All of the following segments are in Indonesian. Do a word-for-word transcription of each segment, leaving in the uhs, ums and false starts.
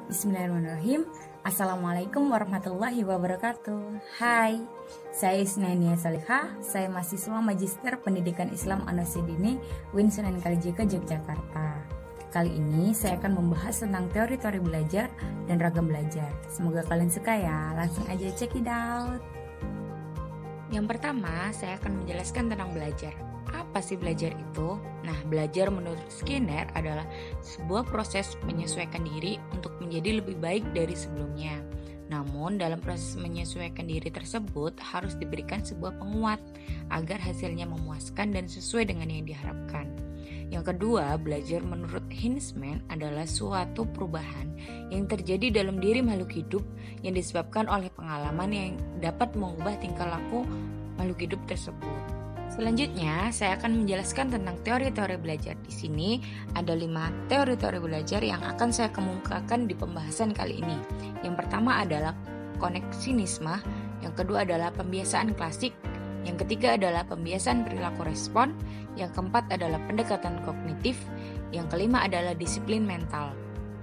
Bismillahirrahmanirrahim. Assalamualaikum warahmatullahi wabarakatuh. Hai, saya Isnania Salihah. Saya mahasiswa Magister Pendidikan Islam Anosidini U I N Sunan Kalijaga Yogyakarta. Kali ini saya akan membahas tentang teori-teori belajar dan ragam belajar. Semoga kalian suka ya. Langsung aja check it out. Yang pertama, saya akan menjelaskan tentang belajar. Apa sih belajar itu? Nah, belajar menurut Skinner adalah sebuah proses menyesuaikan diri untuk menjadi lebih baik dari sebelumnya. Namun, dalam proses menyesuaikan diri tersebut harus diberikan sebuah penguat agar hasilnya memuaskan dan sesuai dengan yang diharapkan. Yang kedua, belajar menurut Hinzman adalah suatu perubahan yang terjadi dalam diri makhluk hidup yang disebabkan oleh pengalaman yang dapat mengubah tingkah laku makhluk hidup tersebut. Selanjutnya, saya akan menjelaskan tentang teori-teori belajar. Di sini ada lima teori-teori belajar yang akan saya kemukakan di pembahasan kali ini. Yang pertama adalah koneksionisme, yang kedua adalah pembiasaan klasik, yang ketiga adalah pembiasaan perilaku respon, yang keempat adalah pendekatan kognitif, yang kelima adalah disiplin mental.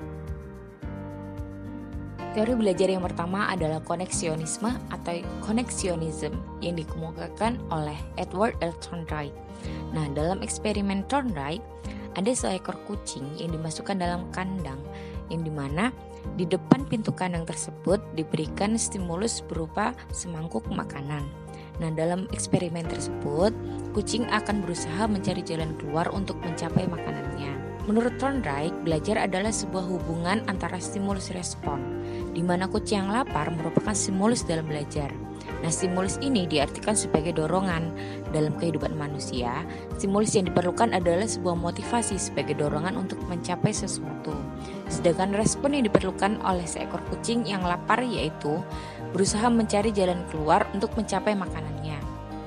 Teori belajar yang pertama adalah koneksionisme atau koneksionism yang dikemukakan oleh Edward L. Thorndike. Nah, dalam eksperimen Thorndike, ada seekor kucing yang dimasukkan dalam kandang yang dimana di depan pintu kandang tersebut diberikan stimulus berupa semangkuk makanan. Nah, dalam eksperimen tersebut, kucing akan berusaha mencari jalan keluar untuk mencapai makanannya. Menurut Thorndike, belajar adalah sebuah hubungan antara stimulus respon, di mana kucing yang lapar merupakan stimulus dalam belajar. Nah, stimulus ini diartikan sebagai dorongan. Dalam kehidupan manusia, stimulus yang diperlukan adalah sebuah motivasi sebagai dorongan untuk mencapai sesuatu. Sedangkan respon yang diperlukan oleh seekor kucing yang lapar yaitu berusaha mencari jalan keluar untuk mencapai makanannya.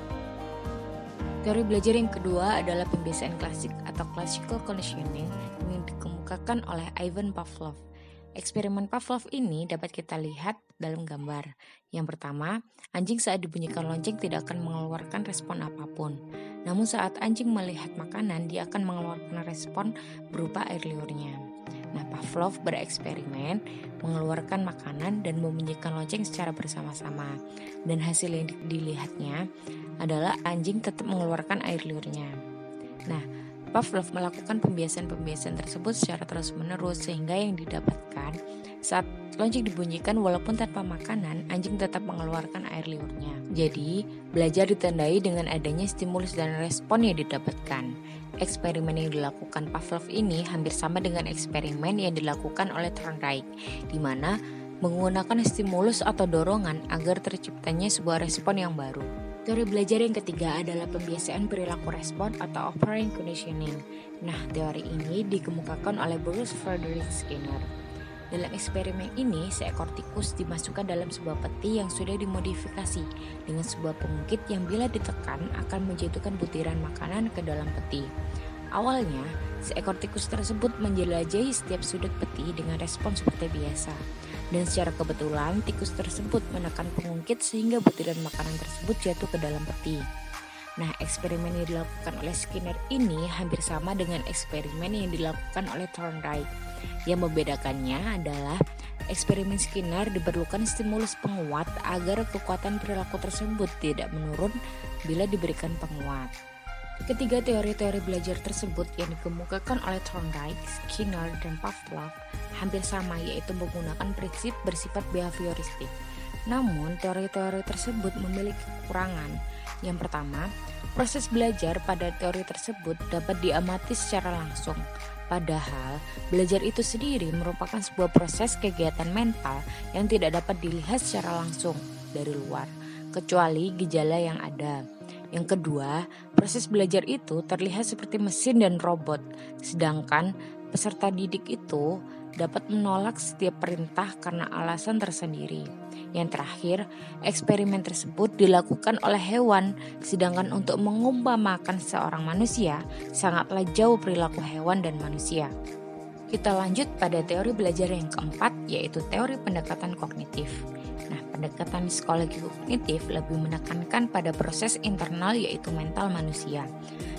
Teori belajar yang kedua adalah pembiasaan klasik atau classical conditioning yang dikemukakan oleh Ivan Pavlov. Eksperimen Pavlov ini dapat kita lihat dalam gambar. Yang pertama, anjing saat dibunyikan lonceng tidak akan mengeluarkan respon apapun. Namun saat anjing melihat makanan, dia akan mengeluarkan respon berupa air liurnya. Nah, Pavlov bereksperimen mengeluarkan makanan dan membunyikan lonceng secara bersama-sama. Dan hasil yang dilihatnya adalah anjing tetap mengeluarkan air liurnya. Nah, Pavlov melakukan pembiasaan-pembiasaan tersebut secara terus-menerus sehingga yang didapatkan saat lonceng dibunyikan walaupun tanpa makanan, anjing tetap mengeluarkan air liurnya. Jadi, belajar ditandai dengan adanya stimulus dan respon yang didapatkan. Eksperimen yang dilakukan Pavlov ini hampir sama dengan eksperimen yang dilakukan oleh Thorndike, di mana menggunakan stimulus atau dorongan agar terciptanya sebuah respon yang baru. Teori belajar yang ketiga adalah pembiasaan perilaku respon atau operant conditioning. Nah, teori ini dikemukakan oleh Bruce Frederick Skinner. Dalam eksperimen ini, seekor tikus dimasukkan dalam sebuah peti yang sudah dimodifikasi dengan sebuah pengungkit yang bila ditekan akan menjatuhkan butiran makanan ke dalam peti. Awalnya, seekor tikus tersebut menjelajahi setiap sudut peti dengan respon seperti biasa. Dan secara kebetulan tikus tersebut menekan pengungkit sehingga butiran makanan tersebut jatuh ke dalam peti. Nah, eksperimen yang dilakukan oleh Skinner ini hampir sama dengan eksperimen yang dilakukan oleh Thorndike. Yang membedakannya adalah eksperimen Skinner diperlukan stimulus penguat agar kekuatan perilaku tersebut tidak menurun bila diberikan penguat. Ketiga teori-teori belajar tersebut yang dikemukakan oleh Thorndike, Skinner, dan Pavlov hampir sama, yaitu menggunakan prinsip bersifat behavioristik. Namun, teori-teori tersebut memiliki kekurangan. Yang pertama, proses belajar pada teori tersebut dapat diamati secara langsung. Padahal, belajar itu sendiri merupakan sebuah proses kegiatan mental yang tidak dapat dilihat secara langsung dari luar, kecuali gejala yang ada. Yang kedua, proses belajar itu terlihat seperti mesin dan robot, sedangkan peserta didik itu dapat menolak setiap perintah karena alasan tersendiri. Yang terakhir, eksperimen tersebut dilakukan oleh hewan, sedangkan untuk mengumpamakan seorang manusia sangatlah jauh perilaku hewan dan manusia. Kita lanjut pada teori belajar yang keempat, yaitu teori pendekatan kognitif. Nah, pendekatan psikologi kognitif lebih menekankan pada proses internal yaitu mental manusia.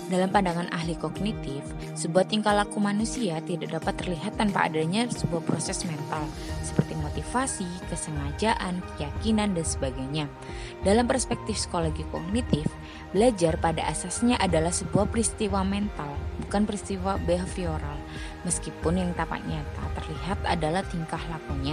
Dalam pandangan ahli kognitif, sebuah tingkah laku manusia tidak dapat terlihat tanpa adanya sebuah proses mental, seperti motivasi, kesengajaan, keyakinan, dan sebagainya. Dalam perspektif psikologi kognitif, belajar pada asasnya adalah sebuah peristiwa mental, bukan peristiwa behavioral, meskipun yang tampak nyata terlihat adalah tingkah lakunya.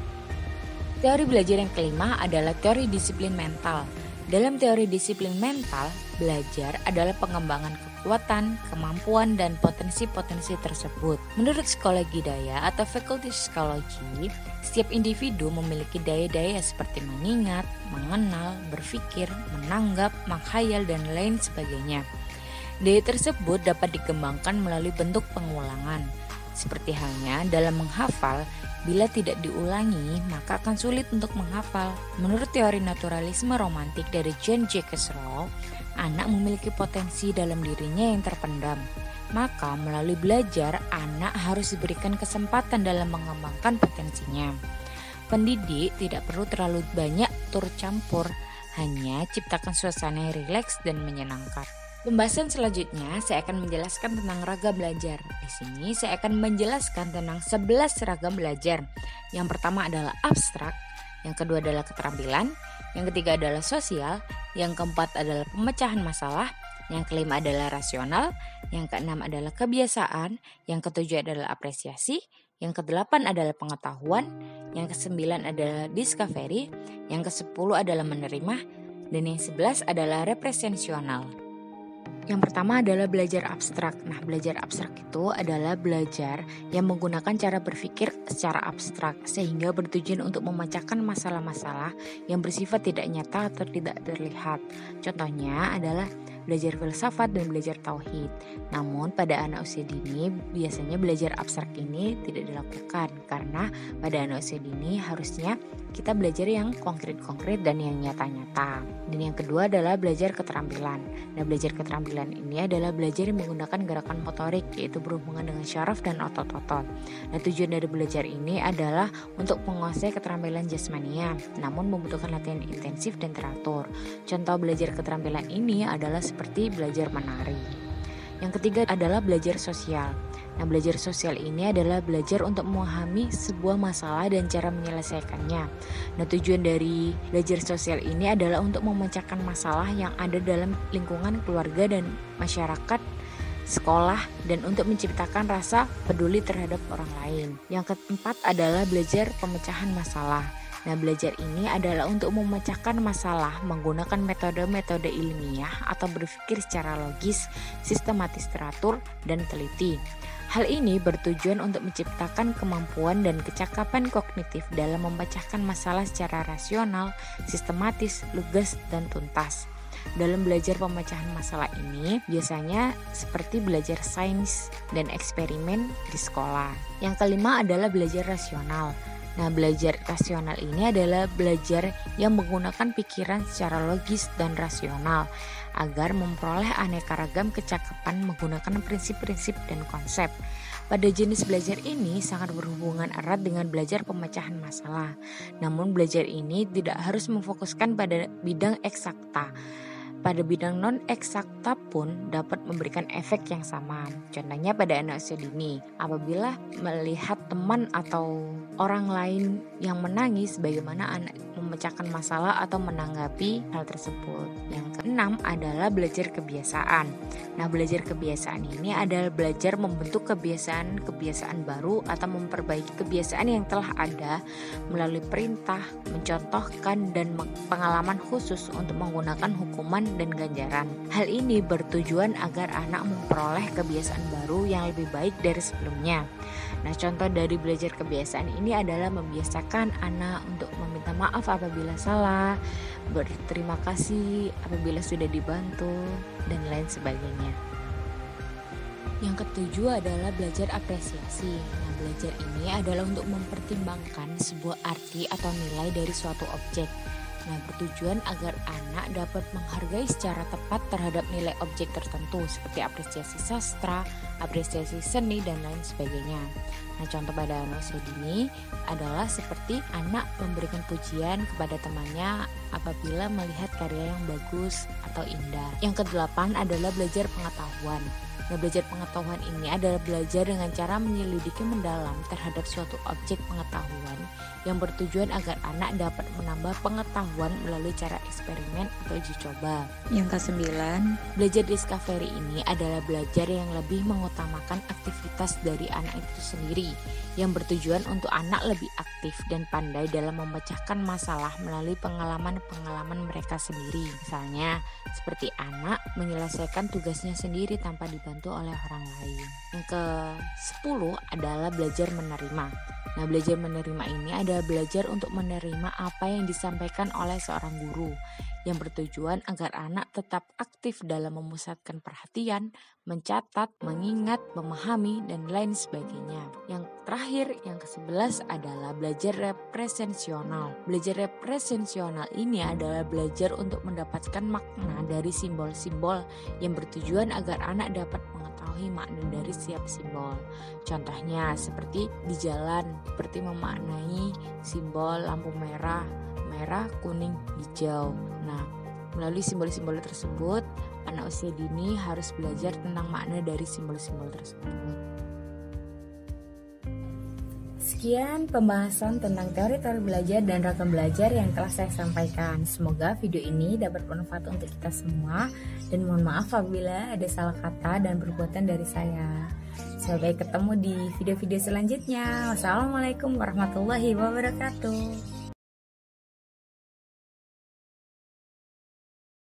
Teori belajar yang kelima adalah teori disiplin mental. Dalam teori disiplin mental, belajar adalah pengembangan kekuatan, kemampuan, dan potensi-potensi tersebut. Menurut psikologi daya atau fakulti psikologi, setiap individu memiliki daya-daya seperti mengingat, mengenal, berpikir, menanggap, menghayal, dan lain sebagainya. Daya tersebut dapat dikembangkan melalui bentuk pengulangan. Seperti halnya dalam menghafal, bila tidak diulangi, maka akan sulit untuk menghafal. Menurut teori naturalisme romantik dari Jean Jacques Rousseau, anak memiliki potensi dalam dirinya yang terpendam. Maka melalui belajar, anak harus diberikan kesempatan dalam mengembangkan potensinya. Pendidik tidak perlu terlalu banyak turut campur, hanya ciptakan suasana yang rileks dan menyenangkan. Pembahasan selanjutnya saya akan menjelaskan tentang ragam belajar. Di sini saya akan menjelaskan tentang sebelas ragam belajar. Yang pertama adalah abstrak, yang kedua adalah keterampilan, yang ketiga adalah sosial, yang keempat adalah pemecahan masalah, yang kelima adalah rasional, yang keenam adalah kebiasaan, yang ketujuh adalah apresiasi, yang kedelapan adalah pengetahuan, yang kesembilan adalah discovery, yang kesepuluh adalah menerima, dan yang sebelas adalah representasional. Yang pertama adalah belajar abstrak. Nah, belajar abstrak itu adalah belajar yang menggunakan cara berpikir secara abstrak sehingga bertujuan untuk memecahkan masalah-masalah yang bersifat tidak nyata atau tidak terlihat. Contohnya adalah belajar filsafat dan belajar tauhid. Namun pada anak usia dini biasanya belajar abstrak ini tidak dilakukan karena pada anak usia dini harusnya kita belajar yang konkret-konkret dan yang nyata-nyata. Dan yang kedua adalah belajar keterampilan. Nah, belajar keterampilan ini adalah belajar yang menggunakan gerakan motorik, yaitu berhubungan dengan syaraf dan otot-otot. Nah, tujuan dari belajar ini adalah untuk menguasai keterampilan jasmania, namun membutuhkan latihan intensif dan teratur. Contoh belajar keterampilan ini adalah seperti belajar menari. Yang ketiga adalah belajar sosial. Nah, belajar sosial ini adalah belajar untuk memahami sebuah masalah dan cara menyelesaikannya. Nah, tujuan dari belajar sosial ini adalah untuk memecahkan masalah yang ada dalam lingkungan keluarga dan masyarakat, sekolah, dan untuk menciptakan rasa peduli terhadap orang lain. Yang keempat adalah belajar pemecahan masalah. Nah, belajar ini adalah untuk memecahkan masalah menggunakan metode-metode ilmiah atau berpikir secara logis, sistematis, teratur, dan teliti. Hal ini bertujuan untuk menciptakan kemampuan dan kecakapan kognitif dalam memecahkan masalah secara rasional, sistematis, lugas, dan tuntas. Dalam belajar pemecahan masalah ini biasanya seperti belajar sains dan eksperimen di sekolah. Yang kelima adalah belajar rasional. Nah, belajar rasional ini adalah belajar yang menggunakan pikiran secara logis dan rasional agar memperoleh aneka ragam kecakapan menggunakan prinsip-prinsip dan konsep. Pada jenis belajar ini sangat berhubungan erat dengan belajar pemecahan masalah. Namun belajar ini tidak harus memfokuskan pada bidang eksakta. Pada bidang non-eksakta pun dapat memberikan efek yang sama. Contohnya pada anak usia dini, apabila melihat teman atau orang lain yang menangis, bagaimana anak memecahkan masalah atau menanggapi hal tersebut. Yang keenam adalah belajar kebiasaan. Nah, belajar kebiasaan ini adalah belajar membentuk kebiasaan-kebiasaan baru atau memperbaiki kebiasaan yang telah ada melalui perintah, mencontohkan, dan pengalaman khusus untuk menggunakan hukuman dan ganjaran. Hal ini bertujuan agar anak memperoleh kebiasaan baru yang lebih baik dari sebelumnya. Nah, contoh dari belajar kebiasaan ini adalah membiasakan anak untuk meminta maaf apabila salah, berterima kasih apabila sudah dibantu, dan lain sebagainya. Yang ketujuh adalah belajar apresiasi. Nah, belajar ini adalah untuk mempertimbangkan sebuah arti atau nilai dari suatu objek. Nah, bertujuan agar anak dapat menghargai secara tepat terhadap nilai objek tertentu seperti apresiasi sastra, apresiasi seni, dan lain sebagainya. Nah, contoh pada anak usia dini adalah seperti anak memberikan pujian kepada temannya apabila melihat karya yang bagus atau indah. Yang kedelapan adalah belajar pengetahuan. Nah, belajar pengetahuan ini adalah belajar dengan cara menyelidiki mendalam terhadap suatu objek pengetahuan yang bertujuan agar anak dapat menambah pengetahuan melalui cara eksperimen atau uji coba. Yang kesembilan, belajar discovery ini adalah belajar yang lebih mengutamakan aktivitas dari anak itu sendiri, yang bertujuan untuk anak lebih aktif dan pandai dalam memecahkan masalah melalui pengalaman-pengalaman mereka sendiri. Misalnya, seperti anak menyelesaikan tugasnya sendiri tanpa dibantu oleh orang lain. Yang ke sepuluh adalah belajar menerima. Nah, belajar menerima ini adalah belajar untuk menerima apa yang disampaikan oleh seorang guru, yang bertujuan agar anak tetap aktif dalam memusatkan perhatian, mencatat, mengingat, memahami, dan lain sebagainya. Yang terakhir, yang kesebelas adalah belajar represensional. Belajar represensional ini adalah belajar untuk mendapatkan makna dari simbol-simbol yang bertujuan agar anak dapat mengetahui makna dari setiap simbol. Contohnya seperti di jalan, seperti memaknai simbol lampu merah, merah, kuning, hijau. Nah, melalui simbol-simbol tersebut, anak usia dini harus belajar tentang makna dari simbol-simbol tersebut. Sekian pembahasan tentang teori-teori belajar dan ragam belajar yang telah saya sampaikan. Semoga video ini dapat bermanfaat untuk kita semua, dan mohon maaf apabila ada salah kata dan perbuatan dari saya. Sampai ketemu di video-video selanjutnya. Wassalamualaikum warahmatullahi wabarakatuh.